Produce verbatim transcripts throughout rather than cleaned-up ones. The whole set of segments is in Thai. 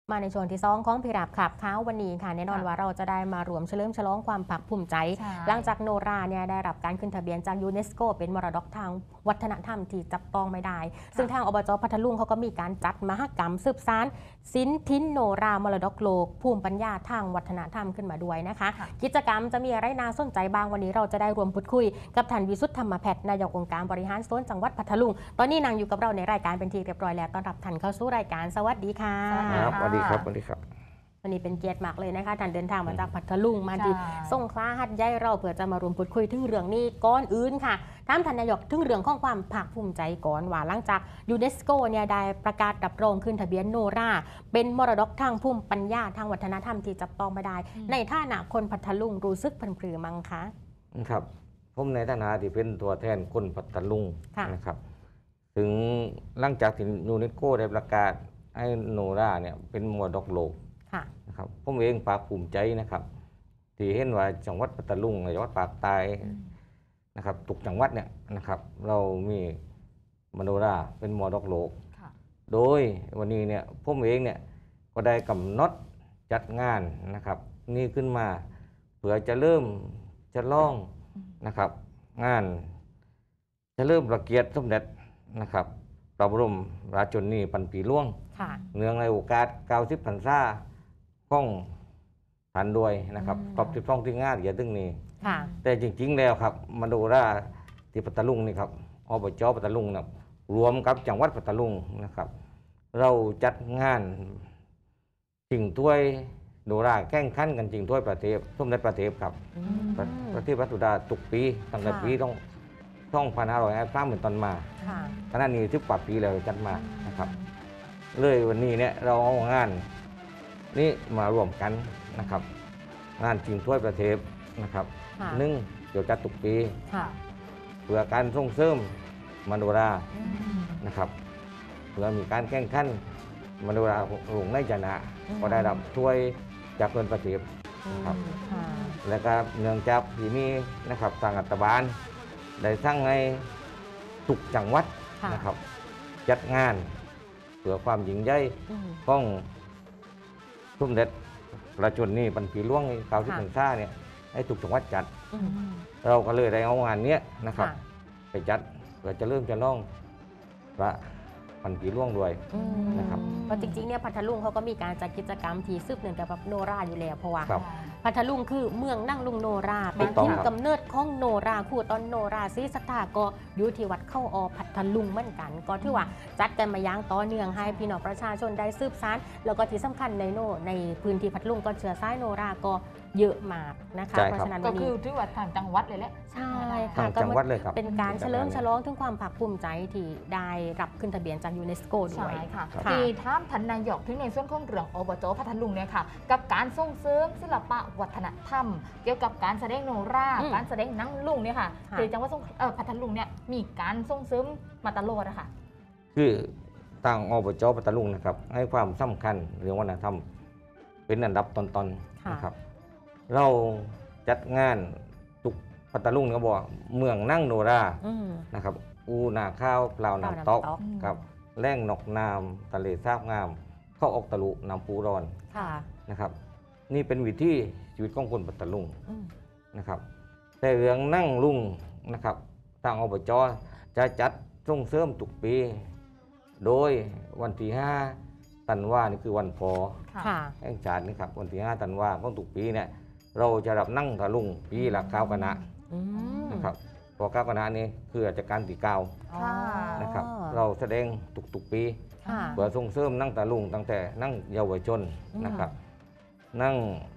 มาในช่วงที่สองของพิราบขับเท้าวันนี้ค่ะแน่นอนว่าเราจะได้มารวมเฉลิมฉลองความภาคภูมิใจหลังจากโนราเนี่ยได้รับการขึ้นทะเบียนจากยูเนสโกเป็นมรดกทางวัฒนธรรมที่จับต้องไม่ได้ซึ่งทางอบจพัทลุงเขาก็มีการจัดมหกรรมสืบสานศิลป์ทิ้นโนรามรดกโลกภูมิปัญญาทางวัฒนธรรมขึ้นมาด้วยนะคะกิจกรรมจะมีอะไรน่าสนใจบ้างวันนี้เราจะได้รวมพูดคุยกับท่านวิสุทธิ์ธรรมแพทย์นายกองค์การบริหารส่วนจังหวัดพัทลุงตอนนี้นางอยู่กับเราในรายการเป็นที่เรียบร้อยแล้วต้อนรับท่านเข้าสู่รายการสวัสดีค่ะครับสวัสดีครับสวัสดีครับวันนี้เป็นเกียรติมากเลยนะคะท่านเดินทางมาจากพัทลุงมาที่สงขลาหัดใหญ่เราเพื่อจะมารวมพูดคุยถึงเรื่องนี้ก่อนอื่นค่ะถามท่านนายกถึงเรื่องของความภาคภูมิใจก่อนว่าหลังจากยูเนสโกเนี่ยได้ประกาศรับรองขึ้นทะเบียนโนราเป็นมรดกทางภูมิปัญญาทางวัฒนธรรมที่จับต้องไม่ได้ในฐานะคนพัทลุงรู้สึกพันปรือมั้งคะครับผมในฐานะที่เป็นตัวแทนคนพัทลุงนะครับถึงหลังจากที่ยูเนสโกได้ประกาศให้โนราเนี่ยเป็นมรดกโลกนะครับผมเองภาคภูมิใจนะครับที่เห็นว่าจังหวัดพัทลุงจังหวัดปากใต้นะครับทุกจังหวัดเนี่ยนะครับเรามีมโนราเป็นมรดกโลกโดยวันนี้เนี่ยผมเองเนี่ยก็ได้กำหนดจัดงานนะครับนี่ขึ้นมาเพื่อจะเริ่มจะล่องนะครับงานจะเริ่มประเกียรติสมเด็จนะครับพระบรมราชชนนีพันปีหลวงเนื่องในโอกาสเก้าสิบพรรษาของท่านด้วยนะครับครบสิบสองที่งานอย่าตึงนี้แต่จริงๆแล้วครับมโนราที่พัทลุงนี่ครับอบจพัทลุงนะรวมกับจังหวัดพัทลุงนะครับเราจัดงานจริงถ้วยโนราแข่งขันกันจริงถ้วยประเทศสมเด็จประเทศครับประเทศวัตุดาตุกปีตั้งแต่ปีต้องต้องพันห้าร้อยห้าสิบสามเหมือนตอนมาขณะนี้สิบกว่าปีแล้วจัดมานะครับเลยวันนี้เนี่ยเราเอางานนี่มารวมกันนะครับงานจริงถ้วยประเทศนะครับนึ่งเกี่ยวกับตุกปีเพื่อการส่งเสริมมโนรานะครับเพื่อมีการแข่งขันมโนราหลวงในชนะก็ได้รับถ้วยจากเพื่อนประเทศครับและก็เนื่องจากที่นี้นะครับทางรัฐบาลได้สร้างให้ทุกจังหวัดนะครับจัดงานเพื่อความยิ่งใหญ่ของสมเด็จพระชนนีพันปีหลวงเก้าสิบพรรษาเนี่ยให้ทุกจังหวัดจัดเราก็เลยได้เอางานนี้นะครับไปจัดเพื่อจะเริ่มจะล่องพระพันปีหลวงด้วยนะครับเพราะจริงๆเนี่ยพัทลุงเขาก็มีการจัดกิจกรรมที่สืบเนื่องจากโนราอยู่แล้วเพราะว่าพัทลุงคือเมืองนั่งลุงโนราเป็นที่กำเนิดของโนราคู่ตอนโนราศรีสัทธาก็อยู่ที่วัดเข้าอพัทลุงเหมือนกันก็ถือว่าจัดกันมาอย่างต่อเนื่องให้พี่น้องประชาชนได้สืบสานแล้วก็ที่สำคัญในโนในพื้นที่พัทลุงก็เชื้อสายโนราก็เยอะมากนะคะเพราะฉะนั้นก็คือถือว่าทางจังหวัดเลยแหละใช่ค่ะก็เป็นการเฉลิมฉลองถึงความภาคภูมิใจที่ได้รับขึ้นทะเบียนจากยูเนสโกด้วยค่ะที่ท่ามทันนายกถึงในส่วนของเรื่องอบจพัทลุงเนี่ยค่ะกับการส่งเสริมศิลปะวัฒนธรรมเกี่ยวกับการแสดงโนราการแสดงหนังลุงเนี่ยค่ะคือจังหวัดพัทลุงเนี่ยมีการส่งเสริมมาตลอดนะคะคือทางอบจพัทลุงนะครับให้ความสำคัญเรื่องวัฒนธรรมเป็นอันดับต้นๆนะครับเราจัดงานตุกพัทลุงก็บอกเมืองนั่งโนรานะครับอูนาข้าวเปล่าน้ำตกกับแร่งนกนามทะเลสาบงามเข้าออกตะลุน้ำปูร้อนนะครับนี่เป็นวิธีชีวิตของคนพัทลุงนะครับแต่เรื่องนั่งลุงนะครับทางอบจจะจัดส่งเสริมทุกปีโดยวันที่ห้าธันวานี่คือวันพอแห่งชาตินะครับวันที่ห้าธันวาของทุกปีเนี่ยเราจะรับนั่งทะลุงปีละเก้าคณะนะครับพอเก้าคณะนี้คืออาจจะการตีเก้านะครับเราแสดงทุกๆปีเพื่อส่งเสริมนั่งตะลุงตั้งแต่นั่งเยาวชนนะครับนั่ง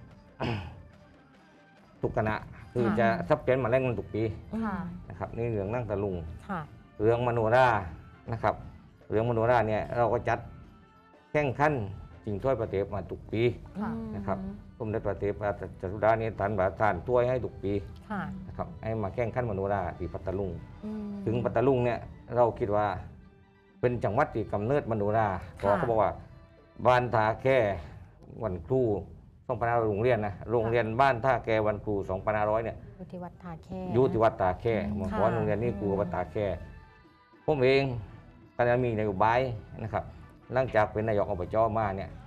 ทุกคณะคือจะซับเปลี่ยนมาแรงกันทุกปีนะครับนี่เรื่องนั่งตะลุงเรื่องมโนรานะครับเรื่องมโนราเนี่ยเราก็จัดแข่งขันจริงถ้วยประเทศมาทุกปีนะครับสมเด็จพระเทพจตุดาเนี่ยท่านประทานถ้วยให้ทุกปีนะครับให้มาแข่งขันมโนราที่พัทลุงถึงพัทลุงเนี่ยเราคิดว่าเป็นจังหวัดที่กำเนิดมโนราเพราะเขาบอกว่าบ้านท่าแค่วันครูสองพันห้าร้อยโรงเรียนนะโรงเรียนบ้านท่าแก่วันครูสองพันห้าร้อยเนี่ยอยู่ที่วัดท่าแค่อยู่ที่วัดท่าแค่เมื่อก่อนโรงเรียนนี้ครูวัดท่าแค่ผมเองก็จะมีนโยบายนะครับหลังจากเป็นนายกอบจมาเนี่ยพ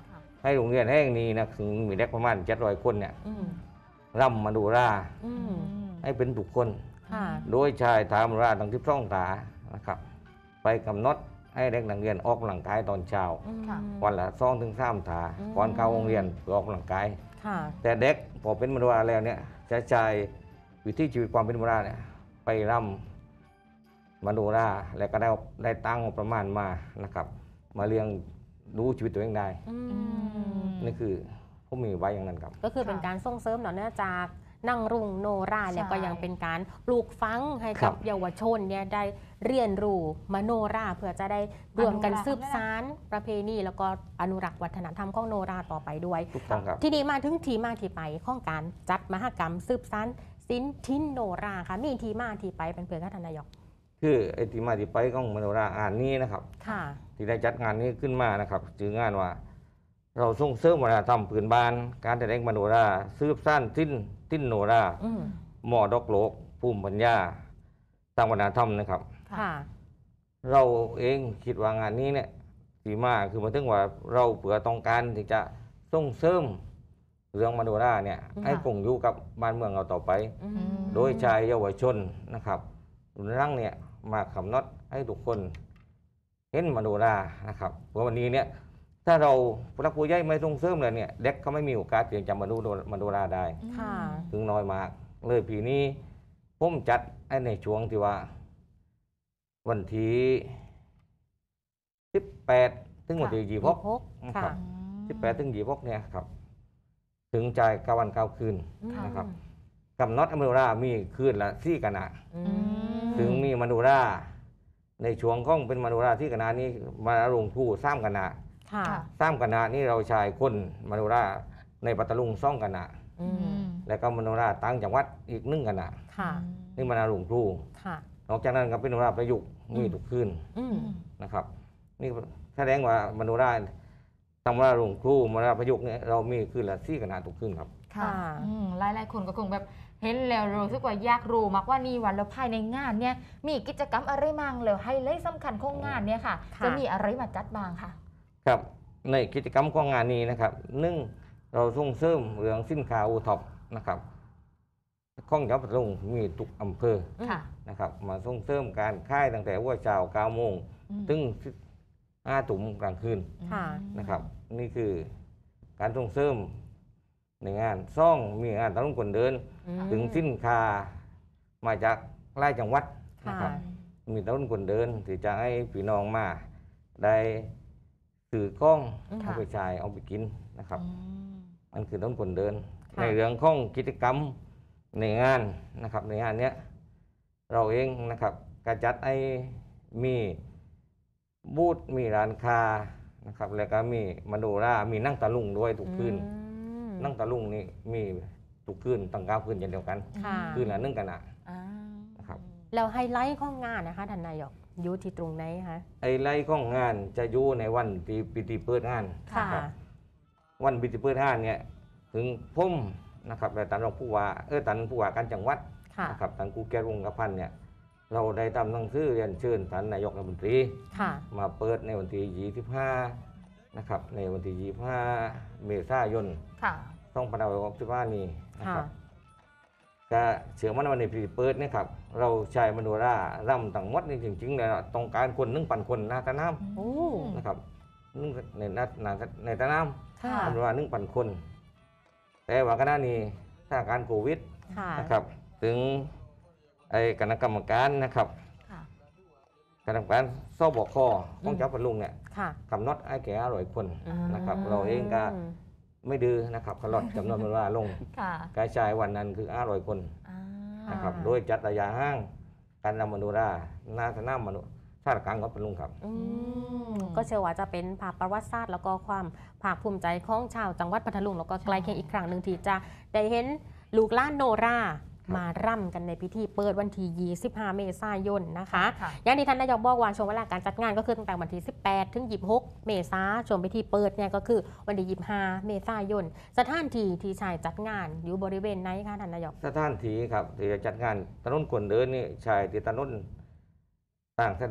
ให้โรงเรียนแห่งนี้นะถึงมีเด็กประมาณเจ็ดร้อยคนเนี่ยอืมรำมโนราอืมให้เป็นทุกคนค่ะโดยชายถามราทั้งที่ช่องตานะครับ ไปกำหนดให้เด็กนักเรียนออกกำลังกายตอนเช้าอืมวันละสองถึงสามถาอืมก่อนเข้าโรงเรียนเพื่อออกกำลังกายค่ะแต่เด็กพอเป็นมโนราแล้วเนี่ยจะใช้วิถีชีวิตความเป็นมโนราเนี่ยไปรำมโนราแล้วก็ได้ได้ตั้งงบประมาณมานะครับ มาเลี้ยงดูชีวิตตัวเองได้อือืมมนี่คือผมมีไว้อย่างนั้นครับก็คือเป็นการส่งเสริมเนาะเนื่องจากนั่งรุ่งโนราเนี่ยใช่ก็ยังเป็นการปลูกฝังให้ครักับบ เยาวชนเนี่ยได้เรียนรู้มโนราเพื่อจะได้รวมกันสืบสานประเพณีแล้วก็อนุรักษ์วัฒนธรรมของโนราต่อไปด้วยทุกต้องครับทีนี้มาถึงที่มาที่ไปของการจัดมหกรรมสืบสานศิลป์ทิ้นโนราค่ะมีที่มาที่ไปเป็นเพื่อนกับทานนายกคือไอ้ที่มาที่ไปของมโนรางานนี้นะครับค่ะที่ได้จัดงานนี้ขึ้นมานะครับชื่องานว่า เราส่งเสริมวัฒนธรรมพื้นบ้าน การแสดงมโนราสืบสานทิ้นทิ้นโนราอืมหมอดอกโลกภูมิปัญญาทางวัฒนธรรมนะครับค่ะเราเองคิดว่างานนี้เนี่ยสีมาคือมาถึงว่าเราเผื่อต้องการที่จะส่งเสริมเรื่องมโนราเนี่ยค่ะให้คงอยู่กับบ้านเมืองเราต่อไปอืมโดยชายเยาวชนนะครับรุ่นร่างเนี่ยมาคำนดให้ทุกคนเห็นมโนรานะครับเพราะวันนี้เนี่ยถ้าเราพระผู้ใหญ่ไม่ส่งเสริมเลยเนี่ยเด็กเขาไม่มีโอกาสที่จะมาดูมโนราได้ค่ะถึงน้อยมาก เลยปีนี้ผมจัดให้ในช่วงที่ว่า วันที่สิบแปดถึงวันที่ยี่สิบหกหกครัค่ะบ สิบแปดถึงยี่สิบหกเนี่ยครับ ถึงจ่ายเก้าวันเก้าคืน นะครับ กำหนดมโนรามีคืนละสี่คณะอืมถึงมีมโนราในช่วงของเป็นมโนราที่คณะนี้มาลงผู้สร้างคณะค่ะสร้างคณะนี้เราชายคนมโนราในปัตตาลุงซ่องคณะอืมแล้วก็มโนราต่างจังหวัดอีกหนึ่งคณะค่ะนี่มาลงผู้ค่ะนอกจากนั้นก็เป็นมโนราประยุกต์มีทุกคืนอืมนะครับ นี่แสดงว่ามโนราทำว่าลงครูมโนราประยุกต์เนี่ยเรามีคืนละสี่คณะทุกคืนครับค่ะค่ะอืมหลายๆคนก็คงแบบเห็นแล้วรู้สึกว่าอยากรู้มากว่านี่วันแล้วภายในงานเนี่ยมีกิจกรรมอะไรบ้างแล้วไฮไลท์สำคัญของงานเนี่ยค่ะค่ะจะมีอะไรมาจัดบ้างค่ะครับในกิจกรรมของงานนี้นะครับหนึ่งเราส่งเสริมเรื่องสินค้าโอท็อปนะครับข้องจังหวัดพัทลุงมีทุกอำเภอค่ะนะครับ มาส่งเสริมการค่ายตั้งแต่ว่าเช้าเก้าโมงอืมถึงห้าทุ่มกลางคืนค่ะนะครับ นี่คือการส่งเสริมในงานซ่องมีงานตะลุงคนเดินอืมถึงสินค้ามาจากไล่จังหวัดนะค่ะครับ มีตะลุงคนเดินที่จะให้พี่น้องมาได้สื่อกล้องอืมเอาไปใช้เอาไปกินนะครับอืมมันคือต้นคนเดินค่ะในเรื่องของกิจกรรมในงานนะครับ ในงานเนี้ยเราเองนะครับกระจัดให้มีบูธมีร้านค้านะครับ แล้วก็มีมโนรามีนั่งตะลุงด้วยทุกคืนอืมนั่งตะลุงนี่มีทุกคืนตั้งเก้าคืนเช่นเดียวกันค่ะคืนละหนึ่งกันนะอ่านะครับแล้วไฮไลท์ของงานนะคะท่านนายกอยู่ที่ตรงไหนคะไอ้ไล่ของงานจะอยู่ในวันที่พิธีเปิดงานค่ะนะครับ วันพิธีเปิดงานเนี่ยถึงพุ่มนะครับและตันรองผู้ว่าเออตันผู้ว่าการจังหวัดค่ะนะครับท่านกูแก้ววงศ์กพันธ์เนี่ยเราได้ทำหนังสือเรียนเชิญท่านนายกรัฐมนตรีค่ะมาเปิดในวันที่ยี่สิบห้านะครับในวันที่ยี่สิบห้าเมษายนค่ะสองพันห้าร้อยหกสิบห้านี้นะค่ะครับก็เชื่อมั่นว่าในพิธีเปิดเนะครับ เราใช้มโนรารำทั้งหมดนี่จริงๆเนี่ยต้องการคนหนึ่งพันคนหนาตาน้โอ้ำนะครับนึ่งในหนาหนาในตาน้ำค่ะมโนราหนึ่งพันคน แต่ว่าขณะนี้สถานการณ์โควิดค่ะนะครับถึงไอ้คณะกรรมการนะครับค่ะคณะกรรมการสบคของเจ้าพัทลุงเนี่ยค่ะกำหนดไอ้แก่อร่อยคนอืมนะครับ เราเองก็ไม่ดื้อนะครับขลอดจำนวนมันว่าลงค่ะกายชายวันนั้นคืออร่อยคนอ่านะครับโดยจัดระยะห่างการนำมโนราหนาสนามมโนชาติกลางของพัทลุงครับอืมก็เชื่อว่าจะเป็นภาพประวัติศาสตร์แล้วก็ความภาคภูมิใจของชาวจังหวัดพัทลุงแล้วก็ใกล้เคียงอีกครั้งหนึ่งที่จะได้เห็นลูกหล้านโนรามาร่ำกันในพิธีเปิดวันที่ยี่สิบห้าเมษายนนะคะค่ะอย่างที่ท่านนายกบอกว่าช่วงเวลาการจัดงานก็คือตั้งแต่วันที่สิบแปดถึงยี่สิบหกเมษายนช่วงพิธีเปิดเนี่ยก็คือวันที่ยี่สิบห้าเมษายนสถานที่ที่ชายจัดงานอยู่บริเวณไหนคะท่านนายกสถานที่ครับที่จะจัดงานถนนคนเดินนี่ชายที่ถนนต่างเสด็จ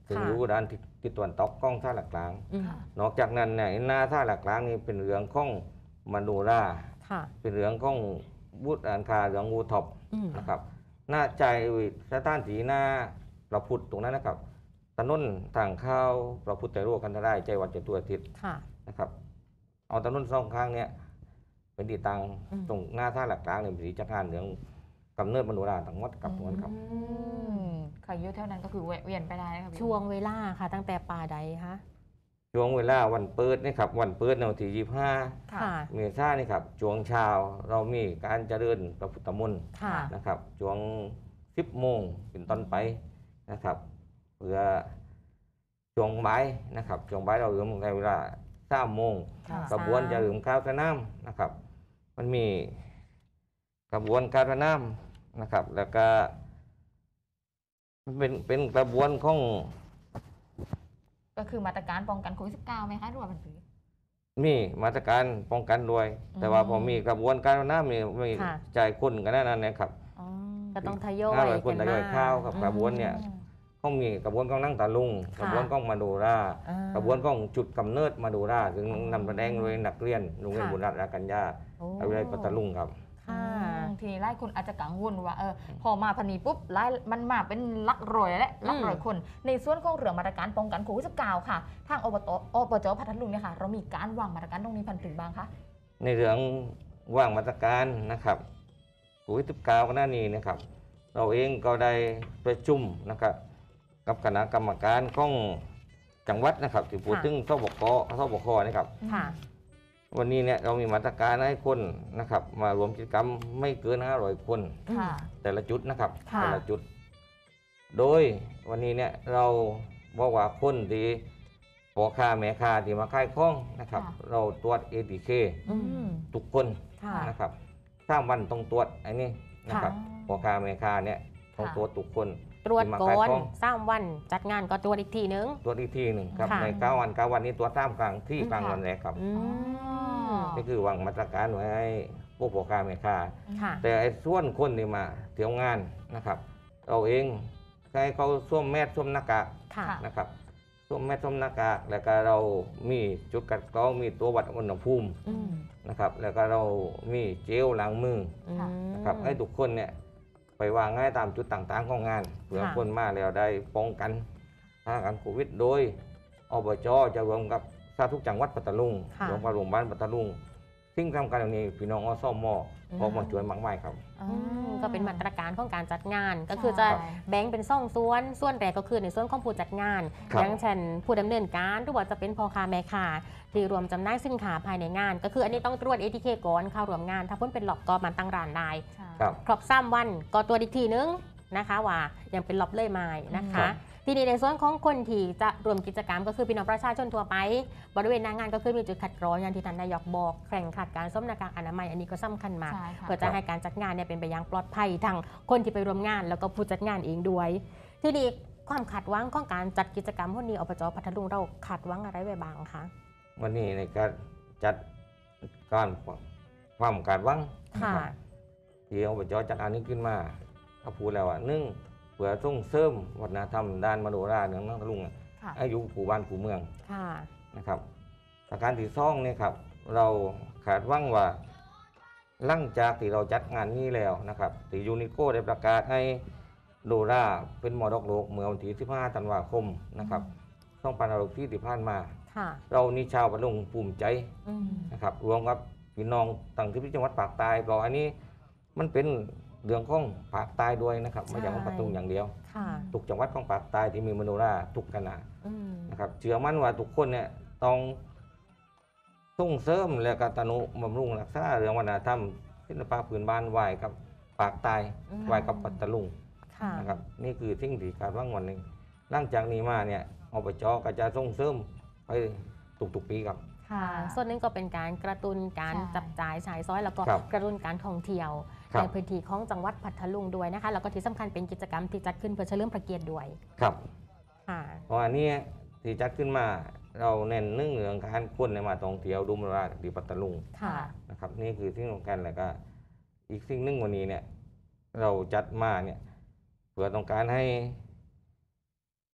ถึงค่ะรู้ด้านทิศทิศตะวันตกกล้องท่าหลักกลางอืมค่ะนอกจากนั้นเนี่ยหน้าท่าหลักกลางนี่เป็นเรื่องของมโนราค่ะเป็นเรื่องของบุตรอันคาเรื่องวูท็อปอืมนะครับหน้าใจสถานที่หน้าพระพุทธตรงนั้นนะครับถนนทางเข้าพระพุทธไตรโลกกันทรายใจวัดเจตุอาทิตย์ค่ะนะครับเอาถนนสองข้างเนี่ยเป็นที่ตั้งอืมตรงหน้าท่าหลักกลางเนี่ยเป็นที่จัดงานเรื่องกำเนิดมโนราทั้งหมดกับม้วนครับอืมใครอยู่แถวนั้นก็คือแวะเวียนไปได้นะครับพี่ช่วงเวลาค่ะ ตั้งแต่ป่าใดคะช่วงเวลาวันเปิดนี่ครับวันเปิดในวันที่ยี่สิบห้าค่ะค่ะเมษายนนี่ครับช่วงเช้าเรามีการเจริญพระพุทธมนต์ค่ะนะครับช่วงสิบโมงเป็นต้นไปนะครับเพื่อช่วงบ่ายนะครับช่วงบ่ายเราเริ่มในเวลาสามโมงค่ะกระบวนจะเริ่มข้าวสนามนะครับ มันมีกระบวนการสนามนะครับ แล้วก็มันเป็นเป็นกระบวนของก็คือมาตรการป้องกันโควิดสิบเก้าไหมคะหรือว่าเป็นหรือมีมาตรการป้องกันด้วยอืมแต่ว่าพอมีกระบวนการสนามมีมีค่ะจ่ายคนกันนั่นนะครับอ๋อก็ต้องทยอยห้าร้อยคนกัทยอยมาเข้าครับอืมกระบวนเนี่ย ก็มีกระบวนของนั่งตาลุงค่ะกระบวนของมาดูราอ่ากระบวนของจุดกำเนิดมาดูราถึงนำแสดงโดยนักเรียนโรงเรียนค่ะบุญรัตน์รากัญญาโอ้วิทยาลัยปัตตาลุงครับค่ะอืมทีนี้หลายคนอาจจะกังวลว่าเออพอมาพันนี้ปุ๊บไล่มันมาเป็นหลักร้อยแล้วหลักร้อยคน ในส่วนของเรื่องมาตรการป้องกันโควิดสิบเก้าค่ะ ทางอบตอบจพัทลุงเนี่ยค่ะ เรามีการวางมาตรการตรงนี้พันถึงบ้างคะในเรื่องว่างมาตรการนะครับโควิดสิบเก้ากันหน้านี้นะครับ เราเองก็ได้ประชุมนะครับกับคณะกรรมการของจังหวัดนะครับที่พูดค่ะถึงสบกสบคนะครับค่ะวันนี้เนี่ยเรามีมาตรการให้คนนะครับ มารวมกิจกรรมไม่เกินห้าร้อยคนค่ะแต่ละจุดนะครับค่ะแต่ละจุด โดยวันนี้เนี่ยเราบอกว่าคนที่พ่อค้าแม่ค้าที่มาขายของนะครับค่ะเราตรวจ เอ ที เคอืมทุกคนค่ะนะครับสามวันต้องตรวจไอ้นี่นะครับค่ะพ่อค้าแม่ค้าเนี่ยต้องค่ะตรวจทุกคนตรวจที่มาก่ขายอนของสามวันจัดงานก็ตรวจอีกทีนึงตรวจอีกทีหนึ่งครับค่ะในเก้าวันเก้าวันนี้ตรวจสามครั้งที่อืมกลางค่ะวันแรกครับอืมนี่คือวางมาตรการไว้ให้พวกพ่อค้าแม่ค้าค่ะแต่ไอ้ส่วนคนที่มาเที่ยวงานนะครับ เราเองให้เขาสวมแมสสวมหน้ากากค่ะนะครับสวมแมสสวมหน้ากากแล้วก็เรามีจุดกัดกรองมีตัววัดอุณหภูมิอืมนะครับ แล้วก็เรามีเจลล้างมืออืมนะครับให้ทุกคนเนี่ยไปวางง่ายตามจุดต่างๆของงานเพื่อค่ะคนมาแล้วได้ป้องกันสถานการณ์โควิด โดยอบจจะรวมกับสาธารณสุขจังหวัดปัตตาลุงค่ะรวมกับโรงพยาบาลปัตตาลุงซึ่งทำการอย่างนี้พี่น้องอสมออกมาช่วยมากมายครับอืมก็เป็นมาตรการของการจัดงาน ก็คือจะใช่แบ่งเป็นซ่องส่วน ส่วนแรกก็คือในส่วนของผู้จัดงานครับอย่างเช่นผู้ดำเนินการหรือว่าจะเป็นพ่อค้าแม่ค้าที่รวมจำหน่ายสินค้าภายในงาน ก็คืออันนี้ต้องตรวจ เอ ที เค ก่อนเข้ารวมงาน ถ้าพ้นเป็นหลอกก็มันตั้งร้านได้ใช่ครับครบสามวันก็ตรวจอีกทีนึงนะคะว่ายังเป็นหลอบเลยไม้นะครัคะบทีนี้ในส่วนของคนที่จะรวมกิจกรรมก็คือพี่น้องประชาชนทั่วไป บริเวณหน้างานก็คือมีจุดคัดกรองอย่างที่ท่านนายกบอกแข่งขัดการสวมหน้ากากอนามัยอันนี้ก็สำคัญมากใช่ค่ะเพื่อจะให้การจัดงานเนี่ยเป็นไปอย่างปลอดภัยทั้งคนที่ไปร่วมงาน แล้วก็ผู้จัดงานเองด้วย ทีนี้ความคาดหวังของการจัดกิจกรรมพวกนี้อบจพัทลุงเราคาดหวังอะไรไว้บ้างคะวันนี้ในการจัดการความการหวังนะค่ะครับที่อบจจัดอันนี้ขึ้นมาเขาพูดแล้วว่าหนึ่งเพื่อส่งเสริมวัฒนธรรมด้านมโนราเนืองนังทะลุงค่ะให้อยู่ผู้บ้านผู้เมืองค่ะนะครับประการที่สองเนี่ยครับ เราขาดหวังว่าหลังจากที่เราจัดงานนี้แล้วนะครับที่ยูนิโกได้ประกาศให้โดราเป็นมรดกโลกเมื่อวันที่สิบห้าธันวาคมนะครับสองพันห้าร้อยที่ที่ผ่านมาค่ะเรานี่ชาวพัทลุงภูมิใจอืมนะครับรวมกับพี่น้องต่างที่จังหวัดปากใต้เพราะอันนี้มันเป็นเรื่องของปากใต้ด้วยนะครับไม่ใช่ของพัทลุงอย่างเดียวค่ะทุกจังหวัดของปากใต้ที่มีมโนราทุกคณะอืมนะครับเชื่อมั่นว่าทุกคนเนี่ยต้องส่งเสริมและกตนุบำรุงรักษาเรื่องวัฒนธรรมศิลปะพื้นบ้านไหวกับปากใต้อืมไหวกับปัตตาลุงค่ะนะครับนี่คือสิ่งที่คาดหว่างวันหนึ่งหลังจากนี้มาเนี่ยอบจก็จะส่งเสริมไปทุกๆปีครับค่ะ ส่วนหนึงก็เป็นการกระตุ้นการใช่จับจ่ายฉายซ้อย แล้วก็ครับกระตุ้นการท่องเที่ยวครับในพื้นที่ของจังหวัดพัทลุงด้วยนะคะ แล้วก็ที่สำคัญเป็นกิจกรรมที่จัดขึ้นเพื่อเฉลิมพระเกียรติด้วยครับค่ะเพราะอันนี้ที่จัดขึ้นมาเราเน้นเรื่องเรื่องการคนในมาท่องเที่ยวดูมโนราที่ปัตตาลุงค่ะนะครับนี่คือสิ่งสำคัญแล้วก็อีกสิ่งหนึ่งวันนี้เนี่ยเราจัดมาเนี่ยเพื่อต้องการให้สิ่ง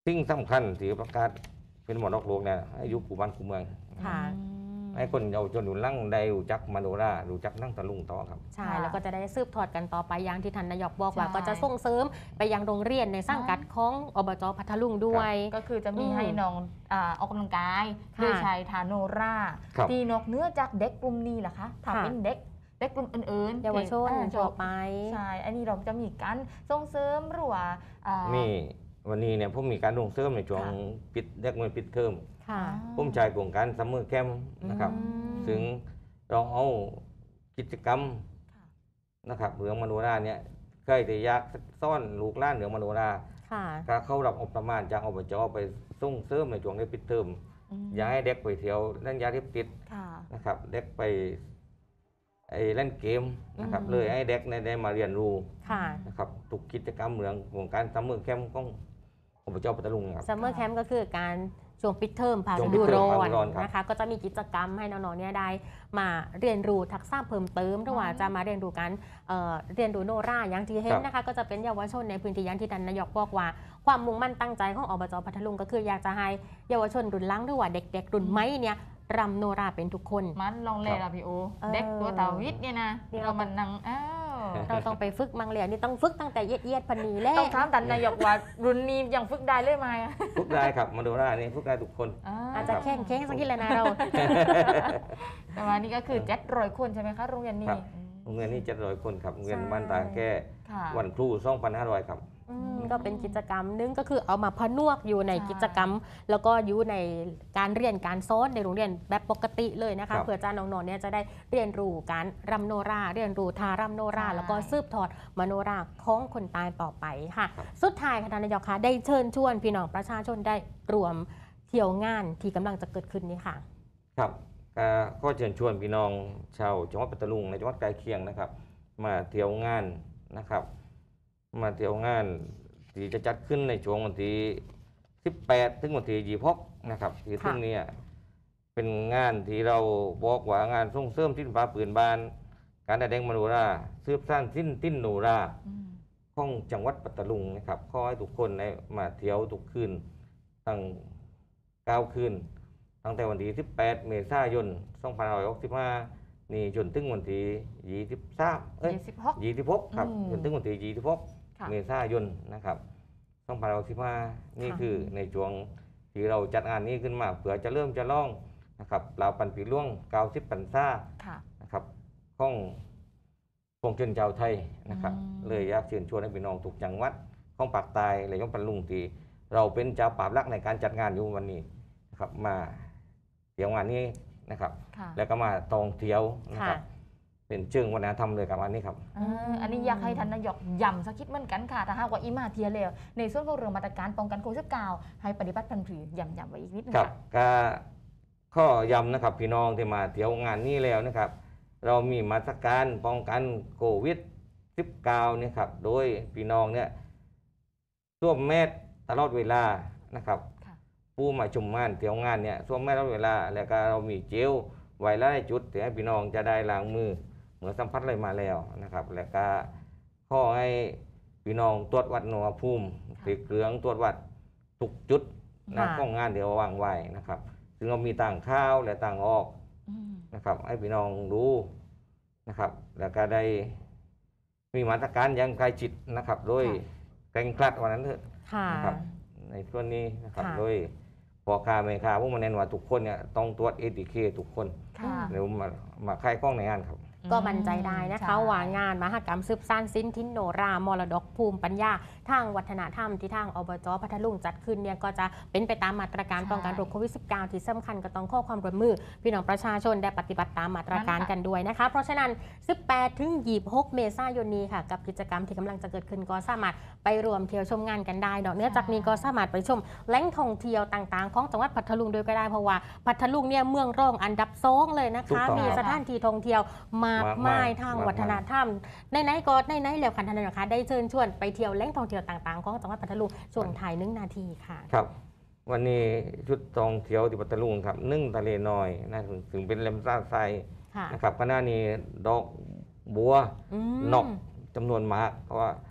สิ่งสำคัญที่ประกาศเป็นมรดกโลกเนี่ยให้อยู่คู่บ้านคู่เมืองค่ะให้คนเยาวชนอยู่ลั่งได้รู้จักมโนรารู้จักนั่งตะลุงต่อครับใช่ค่ะแล้วก็จะได้สืบทอดกันต่อไปอย่างที่ท่านนายกบอกว่าใช่ก็จะส่งเสริมไปยังโรงเรียนในสังกัดของอบจพัทลุงด้วยก็คือจะมีอืมให้น้องอ่าออกกำลังกายค่ะโดยใช้ทาโนราครับตีนอกเหนื้อจากเด็กกลุ่มนี้เหรอคะถ้าค่ะเป็นเด็กเด็กกลุ่มอื่นๆเยาวชนที่อ่าทั่วไปใช่ อันนี้เราจะมีการส่งเสริมหรือว่าอ่านี่วันนี้เนี่ยผมมีการลงเสริมในช่วงค่ะปิดเด็กมันปิดเทอมค่ะผมใช้โครงการซัมเมอร์แคมป์นะครับอืมซึ่งเราเอากิจกรรมค่ะนะครับเหลืองมโนราเนี่ยเคยแต่อยากซ่อนลูกหล้านเหลืองมโนราค่ะก็เข้ารับอบประมาณจากอบจไปส่งเสริมในช่วงในปิดเทอมมอย่าให้เด็กไปเที่ยวเล่นยาเสพติดค่ะนะครับ เด็กไปไอ้เล่นเกมนะครับอืมเลยให้เด็กได้มาเรียนรู้ค่ะนะครับทุกกิจกรรมเหมืองของการซัมเมอร์แคมป์ของอบจปัตตานีครับซัมเมอร์แคมป์ก็คือการช่วงปิดเทอมผ่านช่วงฤปิดูดเทอร้มอผ่านนฤดูร้อนครับนะคะ ก็จะมีกิจกรรมให้น้องๆเนี่ยได้มาเรียนรู้ทักษะเพิ่มเติมหรือว่าจะมาเรียนรู้การเอ่อเรียนรู้โนราอย่างที่เห็นนะคะ ก็จะเป็นเยาวชนในพื้นที่อย่างที่ท่านนายกบอกว่า ความมุ่งมั่นตั้งใจของอบจพัทลุงก็คืออยากจะให้เยาวชนรุ่นหลังหรือว่าเด็กๆรุ่นใหม่เนี่ยรำโนราเป็นทุกคนมันลองเลยล่ะพี่โอเออเด็กตัวตาวิทย์เนี่ยนะเดี๋ยวเรามันนังอ้าวเราต้องไปฝึกมังเลียนี่ต้องฝึกตั้งแต่เอียดๆพันนีแล้ต้องถามตันนายกว่ารุ่นนี้ยังฝึกได้เลยไหมอะทุกได้ครับมโนรานี่ทุกได้ทุกคนอาจจะแข่งแข่งสักทีเลยนะเราแต่ว่านี่ก็คือเจ็ดร้อยคนใช่ไหมคะโรงเรียนนี้ครับอืมโรงเรียนนี้เจ็ดร้อยคนครับโรงเรียนใช่บ้านตาแก้ค่ะวันครูสองพันห้าร้อยครับอืมก็เป็นกิจกรรมนึงก็คือเอามาผนวกอยู่ในใช่กิจกรรม แล้วก็อยู่ในการเรียนการสอนในโรงเรียนแบบปกติเลยนะครัคะบเพื่อจะน้องๆเนี่ยจะได้เรียนรู้การรำโนรา เรียนรู้ทารำโนราใช่แล้วก็สืบทอดมโนราของคนตายต่อไปค่ะครับสุดท้ายค่ะท่านนายกคะได้เชิญชวนพี่น้องประชาชนได้รวมเที่ยวงานที่กำลังจะเกิดขึ้นนี้ค่ะครับก็ก็เชิญชวนพี่น้องชาวจังหวัดปัตตานีในจังหวัดใกล้เคียงนะครับ มาเที่ยวงานนะครับ มาเที่ยวงานที่จะจัดขึ้นในช่วงวันที่สิบแปดถึงวันที่ยี่สิบหกนะครับที่ค่ะซึ่งเนี่ยเป็นงานที่เราบอกว่างานส่งเสริมศิลปะปืนบาน การแสดงมโนราสืบสานสิ้นติ้นโนราอืมของจังหวัดปัตตานีนะครับขอให้ทุกคนได้มาเที่ยวทุกคืนตั้งเก้าคืน ตั้งแต่วันที่สิบแปดเมษายนสองพันห้าร้อยหกสิบห้านี่จนถึงวันที่ยี่สิบสามเอ้ยยี่สิบหกยี่สิบหกครับอืมจนถึงวันที่ยี่สิบหกค่ะเมษายนนะครับสองพันห้าร้อยหกสิบห้านี่ค่ะคือในช่วงที่เราจัดงานนี้ขึ้นมาเผื่อจะเริ่มจะล่องนะครับเราวปันปีล่วงเก้าสิบปันซ่าค่ะนะครับของพวงชนชาวไทยนะครับอืมเลยอยากเชิญชวนให้พี่น้องทุกจังหวัดของปากใต้และยกปันลุงที่เราเป็นเจ้าป่าบลักในการจัดงานอยู่วันนี้นะครับมาเที่ยวงานนี้นะครับค่ะแล้วก็มาตองเที่ยวนะคค่ะรับเป็นเชิงวัฒนธรรมเลยกับอันนี้ครับเอออันนี้อยากให้ท่านนายกย้ำสักคิดเหมือนกันค่ะถ้าหากว่าอีมาเทียแล้วในส่วนของเรื่องมาตรการป้องกันโควิดสิบเก้าให้ปฏิบัติพันผือย้ำๆไว้อีกนิดนึงครับค่ะก็ข้อย้ำนะครับพี่น้องที่มาเที่ยวงานนี้แล้วนะครับ เรามีมาตรการป้องกันโควิด สิบเก้า เนี่ยครับโดยพี่น้องเนี่ยสวมแมสตลอดเวลานะครับค่ะผู้มาชมงานเที่ยวงานเนี่ยสวมแมสตลอดเวลา แล้วก็เรามีเจลไว้หลายจุดที่ให้พี่น้องจะได้ล้างมือเมื่อสัมผัสอะไรมาแล้วนะครับ แล้วก็ข้อให้พี่น้องตรวจวัดอุณหภูมิติดเครื่องตรวจวัดทุกจุดนะค่ะของงานเดี๋ยววางไว้นะครับ ซึ่งเรามีต่างข้าวและต่างออกอืมนะครับ ให้พี่น้องรู้นะครับ แล้วก็ได้มีมาตรการอยังใกล้ชิดนะครับ โดยแกร่งครัดวันนั้นเถอะค่ะนะครับ ในส่วนนี้นะครับค่ะโดยพอค้าแม่ค้าพวกมันแน่นว่าทุกคนเนี่ยต้องตรวจ เอ ที เค ทุกคนค่ะเดี๋ยวมามาค่ายกล้องในงานครับก็มั่นใจได้นะคะใช่ว่างานมหกรรมสืบสานสิ้นทินโนรามรดกภูมิปัญญาทางวัฒนธรรมที่ทางอบจพัทลุงจัดขึ้นเนี่ยก็จะเป็นไปตามมาตรการใช่ป้องกันโรคโควิด สิบเก้า ที่สำคัญก็ต้องข้อความร่วมมือ พี่น้องประชาชนได้ปฏิบัติตามมาตรการนั่นค่ะกันด้วยนะคะ เพราะฉะนั้น สิบแปดถึงยี่สิบหก เมษายนนี้ค่ะ กับกิจกรรมที่กำลังจะเกิดขึ้นก็สามารถไปรวมเที่ยวชมงานกันได้เนาะเนื่องจากนี้ก็สามารถไปชมแหล่งท่องเที่ยวต่างๆ ของจังหวัดพัทลุงด้วยก็ได้เพราะว่าพัทลุงเนี่ยเมืองรองอันดับสองเลยนะถูกคะต้องมีสถานที่ท่องเที่ยวมากมากมามาย ยทางมากวัฒนธรรมในไหนๆก็ในไหนๆแล้วคันธนาคารได้เชิญชวนไปเที่ยวแหล่งท่องเที่ยวต่างๆของจังหวัดพัทลุงช่วงถ่ายหนึ่งนาทีค่ะครับ วันนี้ชุดท่องเที่ยวที่ปัตตานีครับนึ่งทะเลน้อยนะถึงถึงเป็นเลมซ่าไซค่ะนะครับก็น่านี้ดอกบัวอืมนกจำนวนมากเพราะว่า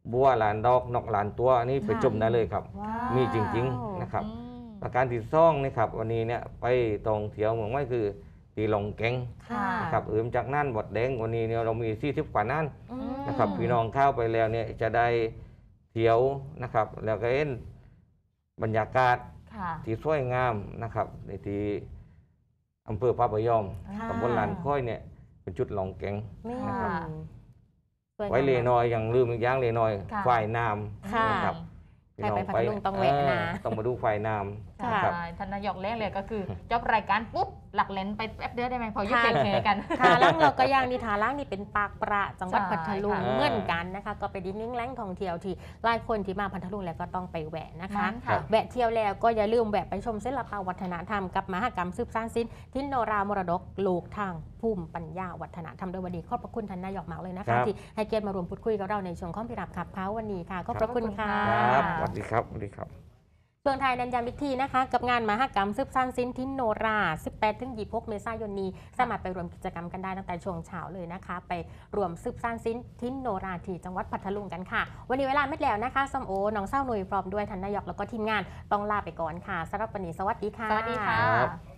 บัวหลานดอกนกหลานตัวอันนี้ไปค่ะชมได้เลยครับว้าวมีจริงๆนะครับอืมประการที่สองนี่ครับวันนี้เนี่ยไปตรงเที่ยวเมืองไว้คือตีหลงแกงค่ะนะครับอื่มจากนั่นบดแดงวันนี้เนี่ยเรามีที่ทิพกว่านั่นอืมนะครับพี่น้องเข้าไปแล้วเนี่ยจะได้เที่ยวนะครับ แล้วก็เห็นบรรยากาศค่ะที่สวยงามนะครับในที่อำเภอพระพยอมค่ะตำบลลานค่อยเนี่ยเป็นจุดหลงแกงไม่ค่ะสวยงามไว้เลนอยอย่างลืมอีกอย่างเลนอยค่ะฝ่ายน้ค่ะำนะครับใครไปพัทลุงต้องแวะนะเออต้องมาดูฝ่ายน้ใช่ำนะครับท่านนายกแรกเลยก็คือจบรายการปุ๊บหลักเลนไปแป๊บเดียวได้ไหมพอยุติเคกันทาล่างเราก็ย่างนี่ทาล่างนี่เป็นปากประจังหวัดใช่พัทลุงค่ะเหมือนกันนะคะ ก็ไปดิ้งแหล่งท่องเที่ยวที่หลายคนที่มาพัทลุงแล้วก็ต้องไปแวะนะคะนั้นค่ะแวะเที่ยวแล้วก็อย่าลืมแวะไปชมศิลปวัฒนธรรมกับมหกรรมสืบสานศิลป์ทินโนรามรดกโลกทางภูมิปัญญาวัฒนธรรมโดยวันนี้ขอบพระคุณท่านนายกมากเลยนะครัคะบที่ให้เกียรติมาร่วมพูดคุยกับเราในช่วงข้อมพิรับขับเท้าวันนี้ค่ะขอบพระคุณค่ะครับค่ะสวัสดีครับสวัสดีครับส่วนไทยนันยามวิธีนะคะ กับงานมหกรรมสืบสานศิลป์ทินโนรา สิบแปดถึงยี่สิบหก เมษายนนี้ สามารถไปรวมกิจกรรมกันได้ตั้งแต่ช่วงเช้าเลยนะคะ ไปรวมสืบสานศิลป์ทินโนราที่จังหวัดพัทลุงกันค่ะ วันนี้เวลาไม่แล้วนะคะส้มโอน้องเศร้าหนุ่ยพร้อมด้วยท่านนายกแล้วก็ทีมงานต้องลาไปก่อนค่ะสำหรับวันนี้สวัสดีค่ะสวัสดีค่ะครับ